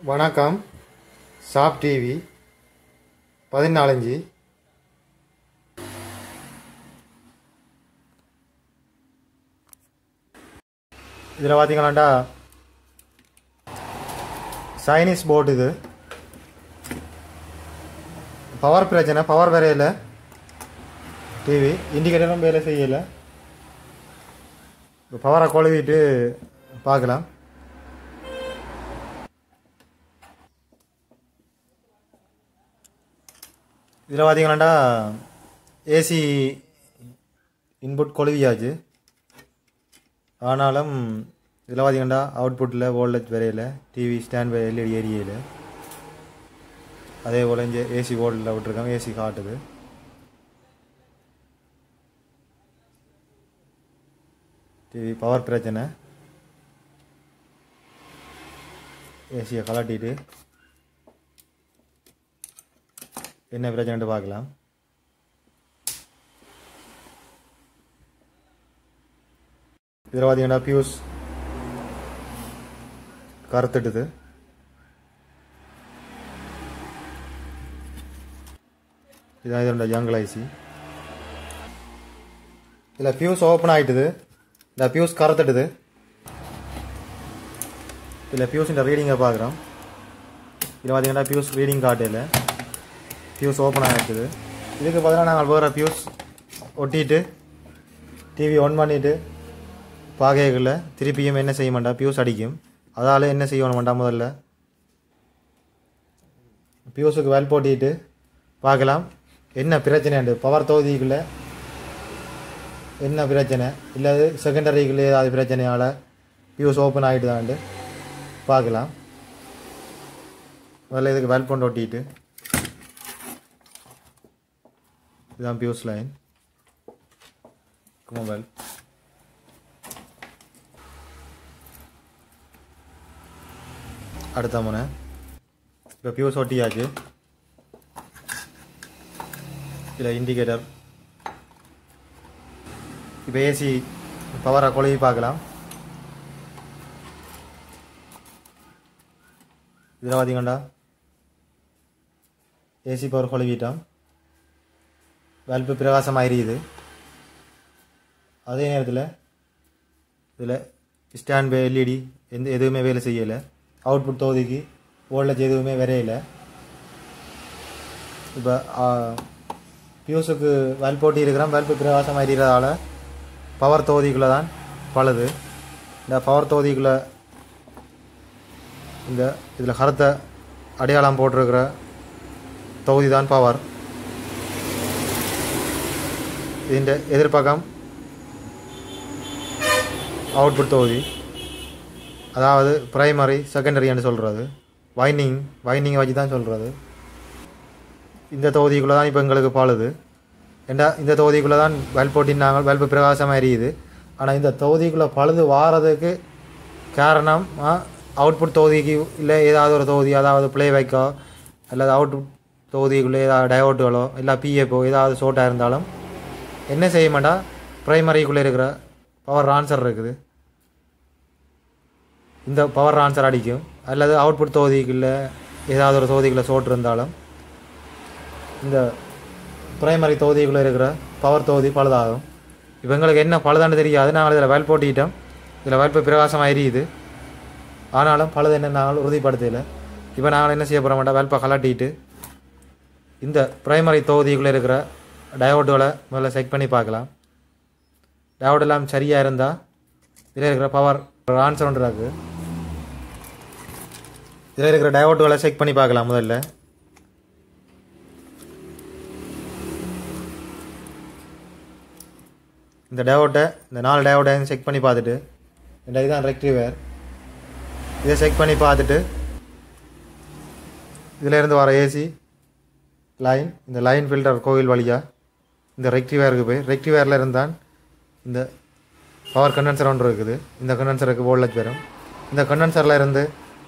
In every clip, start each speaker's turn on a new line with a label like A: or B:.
A: வணக்கம். சாப் டிவி 14 இதில் பார்த்தீங்களாண்டா சைனீஸ் போர்டு. இது பவர் பிரச்சனை, பவர் வரையில் டிவி இண்டிகேட்டரும் வேலை செய்யலை. பவரை கொழுவிட்டு பார்க்கலாம். இதில் பார்த்தீங்களாண்டா ஏசி இன்புட் கொழுவியாச்சு. ஆனாலும் இதில் பார்த்தீங்கன்னா அவுட்புட்டில் வோல்டேஜ் வரையில் டிவி ஸ்டாண்ட் எல்இடி ஏரியில் அதே போல் இங்கே ஏசி போர்டில் விட்டுருக்காங்க. ஏசி காட்டுது. டிவி பவர் பிரச்சனை. ஏசியை கலட்டிட்டு என்ன பிரச்சனை பார்க்கலாம். இதில் பார்த்தீங்கன்னா பியூஸ் கருத்துட்டுது. இதான் இதோட ஜங்கல் ஐசி. இதில் பியூஸ் ஓப்பன் ஆகிட்டுது. இந்த பியூஸ் கருத்துட்டுது. இதில் பியூஸின் ரீடிங்கை பார்க்குறோம். இதில் பார்த்தீங்கன்னா பியூஸ் ரீடிங் காட்டையில் பியூஸ் ஓப்பன் ஆகிட்டுது. இதுக்கு பதிலாக நாங்கள் வேறு பியூஸ் ஒட்டிட்டு டிவி ஆன் பண்ணிவிட்டு பார்க்கல திருப்பியும் என்ன செய்ய மாட்டா, பியூஸ் அடிக்கும். அதால் என்ன செய்யணும் வேண்டாம், முதல்ல பியூஸுக்கு வெல் போட்டிட்டு பார்க்கலாம் என்ன பிரச்சனை. பவர் தொகுதிக்குள்ளே என்ன பிரச்சனை, இல்லை செகண்டரிக்குள்ளே ஏதாவது பிரச்சனையால் பியூஸ் ஓப்பன் ஆகிட்டுதான்ட்டு பார்க்கலாம். முதல்ல இதுக்கு வெல் போட்டு ஒட்டிட்டு இதுதான் பியூஸ் லைன் மொபைல். அடுத்த முனை இப்போ பியூஸ் ஒட்டியாச்சு. இதில் இண்டிகேட்டர். இப்போ ஏசி பவரை கொழுவி பார்க்கலாம். இதில் பார்த்தீங்கன்னா ஏசி பவர் கொழுவிட்டோம். பல்பு பிரகாசமாக எரியுது. அதே நேரத்தில் இதில் ஸ்டாண்ட் பை எல்இடி எதுவுமே வேலை செய்யலை. அவுட்புட் தொகுதிக்கு வோல்டேஜ் எதுவுமே வரையலை. இப்போ பியூஸுக்கு பல்ப் போட்டி இருக்கிறோம். பல்பு பிரகாசமாக எரியறதால பவர் தொகுதிக்குள்ளே தான் பழுது. இந்த பவர் தொகுதிக்குள்ளே இந்த இதில் கருத்தை அடையாளம் போட்டிருக்கிற தொகுதி தான் பவர். ഇതിൻ്റെ എതിർപക്കം அவுட்புட் தொகுதி, அதாவது பிரைமரி செகண்டரின்னு சொல்கிறது. வைண்டிங்கை வச்சு தான் சொல்கிறது. இந்த தொகுதிக்குள்ளே தான் இப்போ எங்களுக்கு பாழுது. ஏண்டா இந்த தொகுதிக்குள்ளே தான் பல்ப் போட்டினாங்க, பல்பு பிரகாசமாக எரியுது. ஆனால் இந்த தொகுதிக்குள்ளே பழுது வாரதுக்கு காரணம் அவுட்புட் தொகுதிக்கு இல்லை ஏதாவது ஒரு தொகுதி, அதாவது ப்ளே வைக்கோ அல்லது அவுட்புட் தொகுதிக்குள்ளே ஏதாவது டயோட்டுகளோ இல்லை பிஎஃப்ஓ ஏதாவது ஷோட்டாக இருந்தாலும் என்ன செய்ய மாட்டா, ப்ரைமரிக்குள்ளே இருக்கிற பவர் ஆன்சர் இருக்குது. இந்த பவர் ஆன்சர் அடிக்கும். அல்லது அவுட்புட் தொகுதிக்குள்ளே ஏதாவது ஒரு தொகுதிக்குள்ளே ஷோட் இருந்தாலும் இந்த ப்ரைமரி தொகுதிக்குள்ளே இருக்கிற பவர் தொகுதி பழுதாகும். இப்போ எங்களுக்கு என்ன பழுதான்னு தெரியாது. நாங்கள் இதில் வெல் போட்டிட்டோம். இதில் வெல்பு பிரகாசமாக எரியுது. ஆனாலும் பழுது என்ன நாங்கள் உறுதிப்படுத்தலை. இப்போ நாங்கள் என்ன செய்ய போகிற மாட்டோம், வெல்பை கலட்டிட்டு இந்த ப்ரைமரி தொகுதிக்குள்ளே இருக்கிற டயோட்டோட முதல்ல செக் பண்ணி பார்க்கலாம். டயோட் எல்லாம் சரியாக இருந்தால் இதில் இருக்கிற பவர் ஆன்சர் ஒன்று இருக்குது. இதில் இருக்கிற டயோட்டோட செக் பண்ணி பார்க்கலாம். முதல்ல இந்த டயோட்டை, இந்த 4 டயோட்டையும் செக் பண்ணி பார்த்துட்டு, இந்த இதுதான் ரெக்டிவேர், இதை செக் பண்ணி பார்த்துட்டு இதில் இருந்து வர ஏசி லைன், இந்த லைன் ஃபில்டர் கோயில் வழியாக இந்த ரெக்டிவேருக்கு போய் ரெக்டிவேரில் இருந்தால் இந்த பவர் கண்டென்சர் ஒன்று இருக்குது. இந்த கண்டென்சருக்கு வோல்டேஜ் வரும். இந்த கண்டென்சரில் இருந்து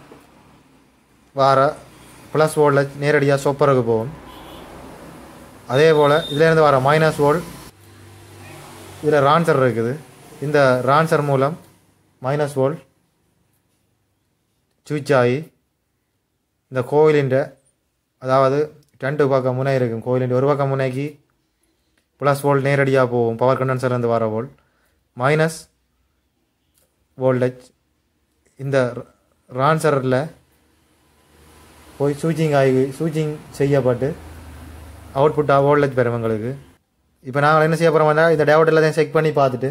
A: வர ப்ளஸ் வோல்டேஜ் நேரடியாக சோப்பருக்கு போகும். அதே போல் இதிலேருந்து வர மைனஸ் வோல்ட் இதில் ரான்சர் இருக்குது. இந்த ரான்சர் மூலம் மைனஸ் வோல்ட் சுவிட்ச் ஆகி இந்த கோயிலின் அதாவது 2 பக்கம் முனை இருக்கும். கோயிலின் ஒரு பக்கம் முனைக்கு ப்ளஸ் வோல்ட் நேரடியாக போகும், பவர் கண்டென்சர்லேருந்து வர வோல்ட். மைனஸ் வோல்டேஜ் இந்த ரான்சரில் போய் ஸ்விட்சிங் செய்யப்பட்டு அவுட்புட்டாக வோல்டேஜ் பெறும் எங்களுக்கு. இப்போ நாங்கள் என்ன செய்ய போகிறோம்னா இந்த டயோட் எல்லாத்தையும் செக் பண்ணி பார்த்துட்டு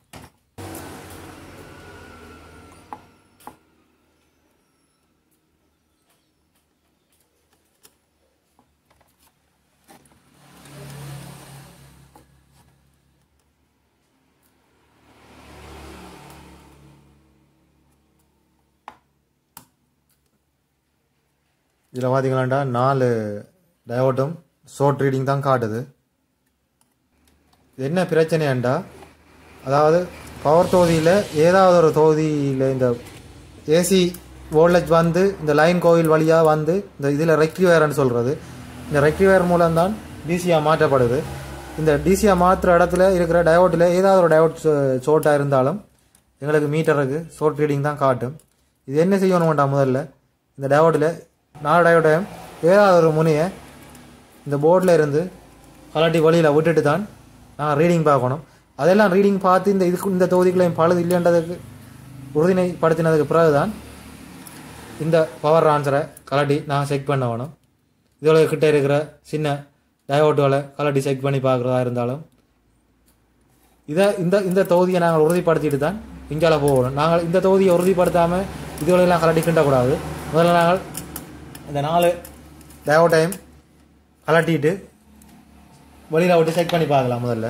A: இதில் பார்த்தீங்களாண்டா 4 டயோட்டும் ஷார்ட் ரீடிங் தான் காட்டுது. என்ன பிரச்சனையாண்டா, அதாவது பவர் தொகுதியில் ஏதாவது ஒரு தொகுதியில் இந்த ஏசி வோல்டேஜ் வந்து இந்த லைன் கோயில் வழியாக வந்து இந்த இதில் ரெக்டிஃபயர்னு சொல்கிறது, இந்த ரெக்டிஃபயர் மூலம்தான் டிசியாக மாற்றப்படுது. இந்த டிசியாக மாற்றுற இடத்துல இருக்கிற டயோட்டில் ஏதாவது ஒரு டயோட் ஷார்ட்டாக இருந்தாலும் எங்களுக்கு மீட்டருக்கு ஷார்ட் ரீடிங் தான் காட்டும். இது என்ன செய்யணும்டா, முதல்ல இந்த டயோட்டில் 4 டயோட்டையும் ஏதாவது ஒரு முனையை இந்த போர்டில் இருந்து கலட்டி வழியில் விட்டுட்டு தான் நாங்கள் ரீடிங் பார்க்கணும். அதெல்லாம் ரீடிங் பார்த்து இந்த தொகுதிகளையும் பழுது இல்லைன்றதுக்கு உறுதிப்படுத்தினதுக்கு பிறகு தான் இந்த பவர் ஆன்சரை கலட்டி நான் செக் பண்ண வேணும். இதோட கிட்டே இருக்கிற சின்ன டயோட்டுகளை கலட்டி செக் பண்ணி பார்க்குறதா இருந்தாலும் இந்த தொகுதியை நாங்கள் உறுதிப்படுத்திட்டு தான் இங்கால போகணும். நாங்கள் இந்த தொகுதியை உறுதிப்படுத்தாமல் இதுகளெல்லாம் கலட்டி கிண்டக்கூடாது. முதல்ல நாங்கள் இந்த 4 டயோட்டையும் கலட்டிட்டு வெளியில் விட்டு செக் பண்ணி பார்க்கலாம். முதல்ல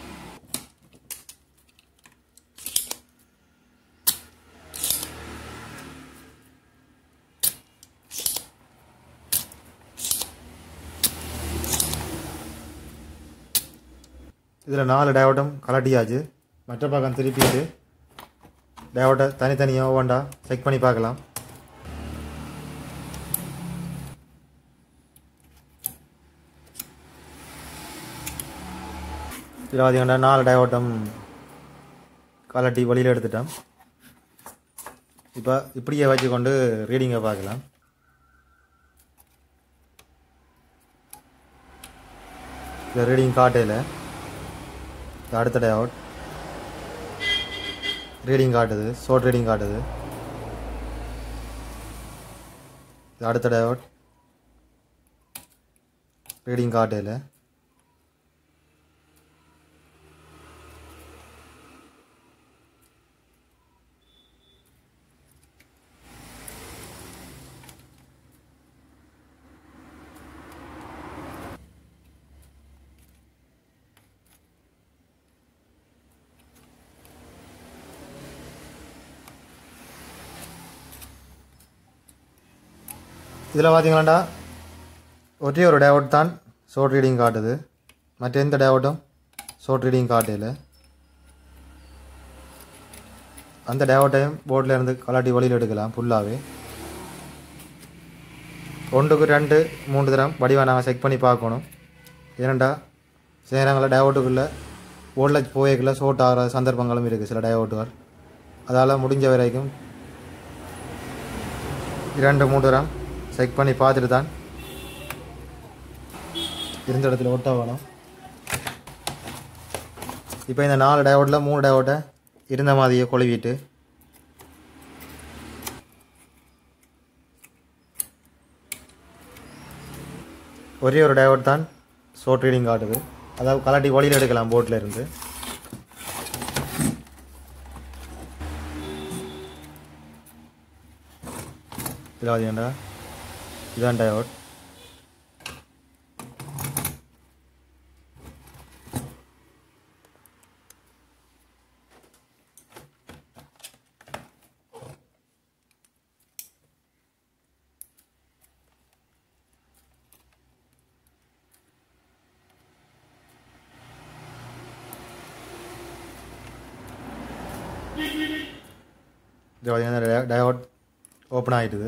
A: இதில் 4 டயோட்டும் கலட்டியாச்சு. மற்ற பக்கம் திருப்பிட்டு டயோட்டை தனித்தனியாக ஒவ்வொன்றா செக் பண்ணி பார்க்கலாம். இதில் பார்த்தீங்கன்னா 4 டயோட்டும் கலட்டி வெளியில் எடுத்துட்டோம். இப்போ இப்படியே வச்சுக்கொண்டு ரீடிங்கை பார்க்கலாம். இந்த ரீடிங் காட்டையில் அடுத்த டயோட் ரீடிங் காட்டுது, ஷார்ட் ரீடிங் காட்டுது. அடுத்த டயோட் ரீடிங் காட்டையில் இதில் பார்த்தீங்களாண்டா ஒரே ஒரு டயோட் தான் ஷார்ட் ரீடிங் காட்டுது, மற்ற எந்த டயோட்டும் ஷார்ட் ரீடிங் காட்டையில். அந்த டயோட்டையும் போர்டில் இருந்து கலாட்டி வழியில் எடுக்கலாம் ஃபுல்லாகவே. 1க்கு 2 3 தரம் வடிவாக நாங்கள் செக் பண்ணி பார்க்கணும். ஏனண்டா சில நேரங்களில் டயோட்டுக்குள்ளே வோல்டேஜ் போயக்குள்ள ஷார்ட் ஆகிற சந்தர்ப்பங்களும் இருக்குது சில டயோட்டுகள். அதால் முடிஞ்ச வரைக்கும் 2 3 தரம் செக் பண்ணி பார்த்துட்டு தான் இருந்த இடத்துல ஒட்ட வேணும். இப்போ இந்த 4 டயோட்டில் 3 டயோட்டை இருந்த மாதிரியே கொழுவிட்டு ஒரே ஒரு டயோட் தான் ஷார்ட் ரீடிங் காட்டுது. அதாவது கலாட்டி வழியில் எடுக்கலாம் போர்ட்டில் இருந்து. இதில் பார்த்தீங்கன்னா இதுதான் டயோட். இது பார்த்தீங்கன்னா டயோட் ஓப்பன் ஆகிட்டுது.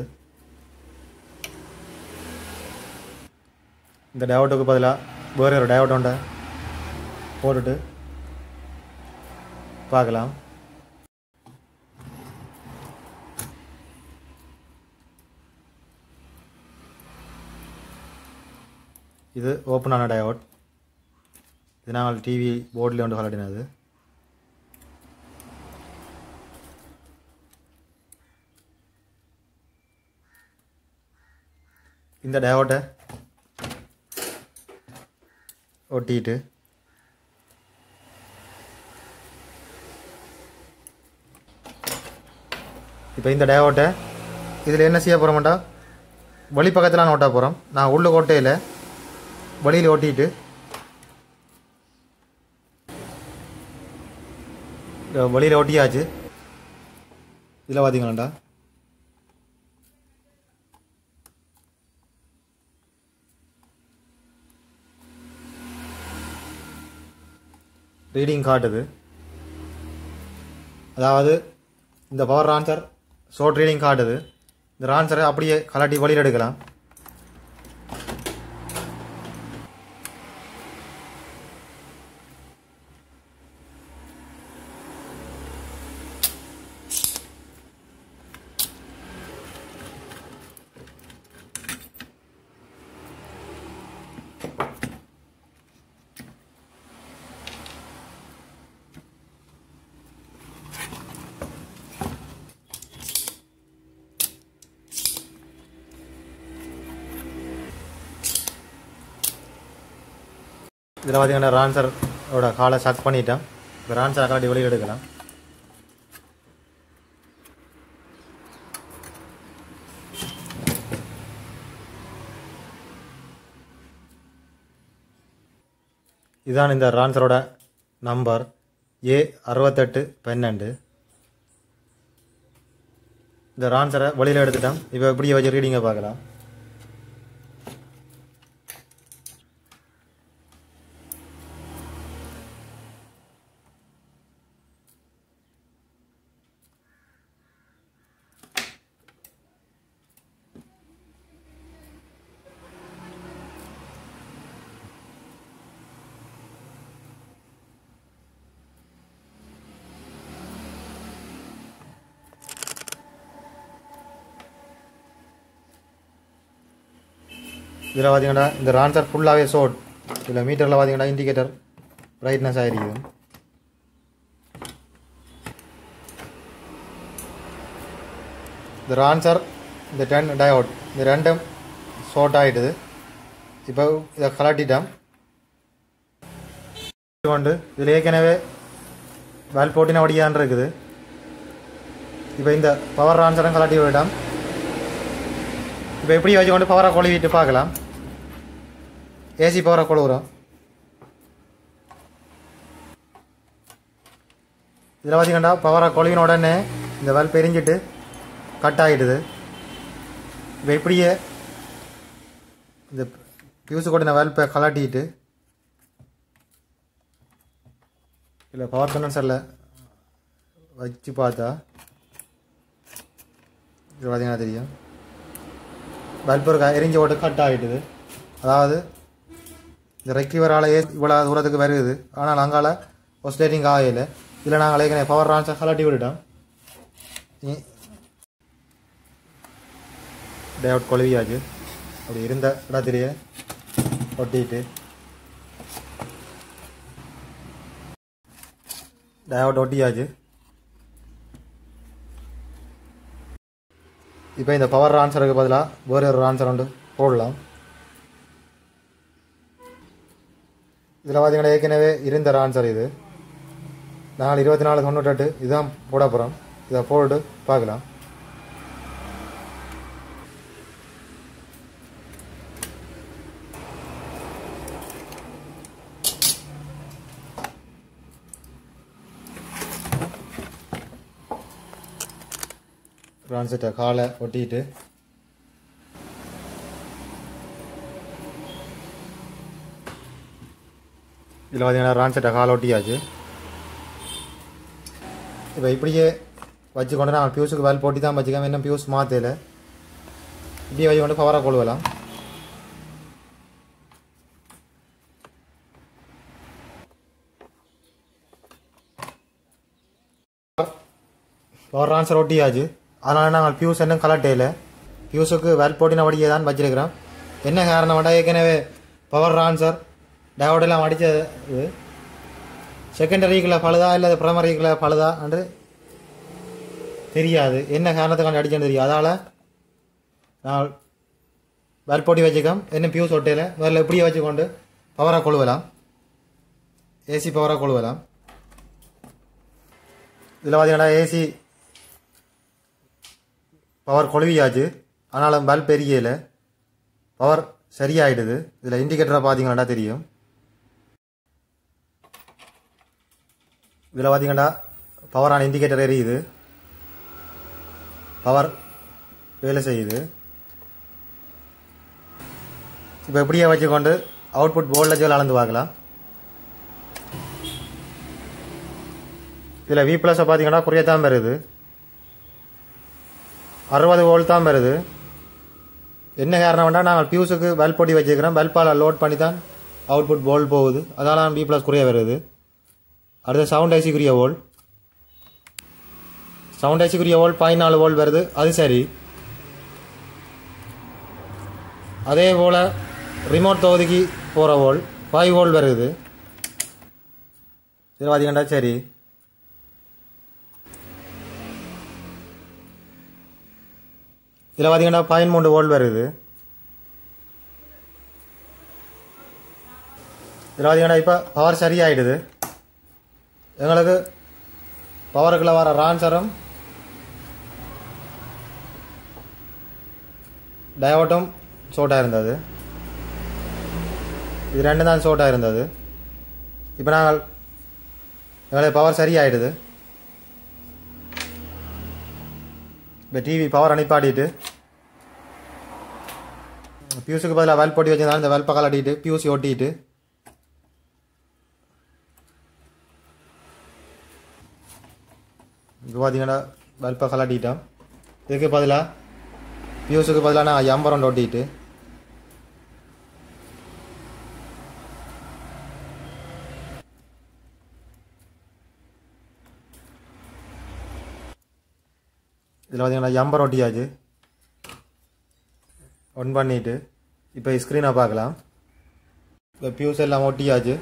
A: இந்த டயோட்டுக்கு பதிலாக வேறு ஒரு டயோட் ஒன்றை போட்டுட்டு பார்க்கலாம். இது ஓப்பனான டயோட். இது நாங்கள் டிவி போர்டில் வந்து கலட்டினது. இந்த டயோட்டை ஒட்டிட்டு இப்போ இந்த டயோட்டை இதில் என்ன செய்ய போகிறோம்டா, வழி பக்கத்தில் ஓட்ட போகிறோம். நான் உள்ள கோட்டையில் வழியில் ஓட்டிட்டு வழியில் ஓட்டியாச்சு. இதில் பார்த்தீங்களாண்டா ரீடிங் காட்டுது. அதாவது இந்த பவர் ஆன்சர் ஷார்ட் ரீடிங் காட்டுது. இந்த ஆன்சரை அப்படியே கலட்டி வழியில் எடுக்கலாம். இதில் பார்த்தீங்கன்னா ரான்சரோட காலை சக் பண்ணிட்டேன். இப்போ ரான்சரை கலட்டி வெளியில் எடுக்கலாம். இதுதான் இந்த ரான்சரோட நம்பர் A6812. இந்த ரான்சரை வெளியில் எடுத்துட்டேன். இப்போ இப்படியே வச்சு ரீடிங்கை பார்க்கலாம். இதில் பார்த்தீங்கன்னா இந்த ரான்சர் ஃபுல்லாகவே ஷோட். இதில் மீட்டரில் பார்த்தீங்கன்னா இண்டிகேட்டர் பிரைட்னஸ் ஆகிருக்குது. இந்த ரான்சர் இந்த 10 டயோட் இந்த ரெண்டும் ஷார்ட் ஆகிடுது. இப்போ இதை கலட்டிட்டோம். கொண்டு இதில் ஏற்கனவே வேல் போட்டின வடியான் இருக்குது. இப்போ இந்த பவர் ரான்சரும் கலட்டி விட்டோம். இப்போ எப்படி வச்சுக்கொண்டு பவரை கொழுவிட்டு பார்க்கலாம். ஏசி பவரை கொழுவுறோம். இதில் பார்த்தீங்கன்னா பவரை கொழுவின உடனே இந்த வேல் பெரிஞ்சிட்டு கட் ஆகிடுது. இப்போ இப்படியே இந்த பியூஸு கொட்டின வேல்ப்பை கலாட்டிட்டு இல்லை பவர் கண்டென்சரில் வச்சு பார்த்தா இது பார்த்தீங்கன்னா தெரியும். பல்பு எரிஞ்சு ஓட்டு கட் ஆகிட்டுது. அதாவது இந்த ரெக்டிவரால் இவ்வளோ தூரத்துக்கு வருது. ஆனால் அங்கால ஒஸ்டேட்டிங் ஆகல. இதில் நாங்கள் ஏற்கனவே பவர் ரான்சர் கலட்டி விட்டுட்டோம். டயோட் கொழுவியாச்சு. அப்படி இருந்த இடத்துலையே ஒட்டிட்டு டயோட் ஒட்டியாச்சு. இப்போ இந்த பவர் ரான்சருக்கு பதிலாக வேறு ஒரு ரான்சர் ஒன்று போடலாம். இதில் பார்த்தீங்கன்னா ஏற்கனவே இருந்த ரான்சர் இது. நாங்கள் 2498 இதுதான் போட போகிறோம். இதை போட்டு பார்க்கலாம். ரான்செட்டை காலை ஒட்டிட்டு இதில் பார்த்தீங்கன்னா ரான்செட்டை காலை ஒட்டியாச்சு. இப்போ இப்படியே வச்சுக்கொண்டு நான் பியூஸுக்கு வேல் போட்டி தான் வச்சுக்காம இன்னும் பியூஸ் மாற்றல. இப்படியே வச்சுக்கொண்டு பவரை கொள்வலாம். பவர் ரான்சர் ஒட்டியாச்சு. அதனால் நாங்கள் பியூஸ் இன்னும் கலட்டையில் பியூஸுக்கு வேல் போட்டின வடியே தான் வச்சிருக்கிறோம். என்ன காரணம் வேண்டாம், ஏற்கனவே பவர் ஆன்சர் டயோடெல்லாம் அடித்தது செகண்டரிக்குள்ள பழுதா இல்லை ப்ரைமரிக்குள்ள பழுதா என்று தெரியாது. என்ன காரணத்துக்காண்டி அடிச்சேன்னு தெரியும். அதால் நான் பல்ப் போட்டி வச்சுக்கோம். என்ன பியூஸ் ஒட்டையில் முதல்ல இப்படியே வச்சுக்கொண்டு பவராக கொழுவலாம். ஏசி பவராக கொழுவலாம். இதில் பார்த்தீங்கன்னா ஏசி பவர் கொழுவியாச்சு. ஆனாலும் பல்ப் பெரியல பவர் சரியாயிடுது. இதில் இண்டிகேட்டரை பார்த்தீங்கன்னா தெரியும். இதில் பார்த்தீங்கன்னா பவரான இண்டிகேட்டர் எரியுது. பவர் வேலை செய்யுது. இப்போ எப்படியே வச்சுக்கொண்டு அவுட்புட் போல்டேஜ் அளந்து பார்க்கலாம். இதில் வி ப்ளஸை பார்த்தீங்கன்னா குறையத்தான் வருது. 60 வோல்ட் தான் வருது. என்ன காரணம் வேண்டாம், நாங்கள் பியூஸுக்கு பல்ப் போட்டி வச்சுக்கிறோம். பல்பால் லோட் பண்ணி தான் அவுட்புட் வோல்ட் போகுது. அதனால் வி ப்ளஸ் குறைய வருது. அடுத்து சவுண்ட் ஐசிக்குரிய வோல்ட். சவுண்ட் ஐசிக்குரிய வோல்ட் 14 வோல்ட் வருது. அது சரி. அதே போல் ரிமோட் தொகுதிக்கு போகிற வோல்ட் 5 வோல்ட் வருது. சரி பார்த்தீங்கன்னா சரி. இதில் பார்த்தீங்கன்னா 13 வோல்ட் வருது. இதில் பார்த்தீங்கன்னா இப்போ பவர் சரியாயிடுது. எங்களுக்கு பவருக்குள்ள வர ரான்சரும் டயோட்டும் ஷோர்ட்டாக இருந்தது. இது ரெண்டு தான் ஷோர்ட்டாக இருந்தது. இப்போ நாங்கள் எங்களுக்கு பவர் சரியாயிடுது. இப்போ டிவி பவர் அனுப்பாடிட்டு பியூஸுக்கு பதிலாக வெல்ப் போட்டி வச்சிருந்தாலும் இந்த வெல்ப்பை கலட்டிட்டு பியூசி ஒட்டிட்டு இப்போ பார்த்தீங்கன்னா வெல்ப்பை கலட்டிட்டோம். இதுக்கு பதிலாக பியூஸுக்கு பதிலாக நான் எம்பரம் ஒட்டிட்டு இதில் பார்த்தீங்கன்னா எம்பர் ஒட்டியாச்சு. ஒன் பண்ணிவிட்டு இப்போ ஸ்க்ரீனை பார்க்கலாம். இப்போ பியூஸ் எல்லாம் ஒட்டியாச்சு.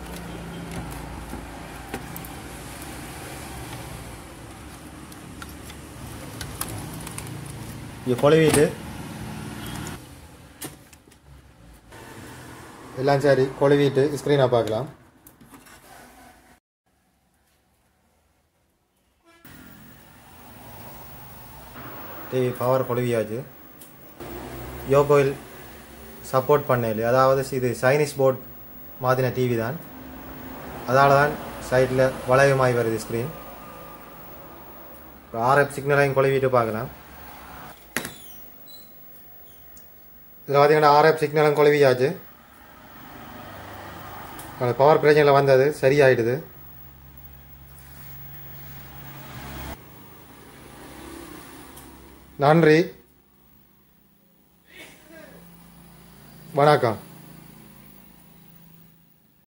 A: இங்கே கொழுவிட்டு எல்லாம் சரி கொழுவிட்டு ஸ்க்ரீனை பார்க்கலாம். டிவி பவர் கொழுவியாச்சு. யோகோயில் சப்போர்ட் பண்ணல. அதாவது இது சைனீஸ் போர்ட் மாதின டிவி தான். அதால் தான் சைடில் வளையமாகி வருது ஸ்க்ரீன். ஆர்எஃப் சிக்னலையும் கொழுவிட்டு பார்க்கலாம். இதில் பார்த்தீங்கன்னா ஆர்எஃப் சிக்னலும் கொழுவியாச்சு. பவர் பிரச்சனையில் வந்தது சரியாயிடுது. நன்றி, வணக்கம்.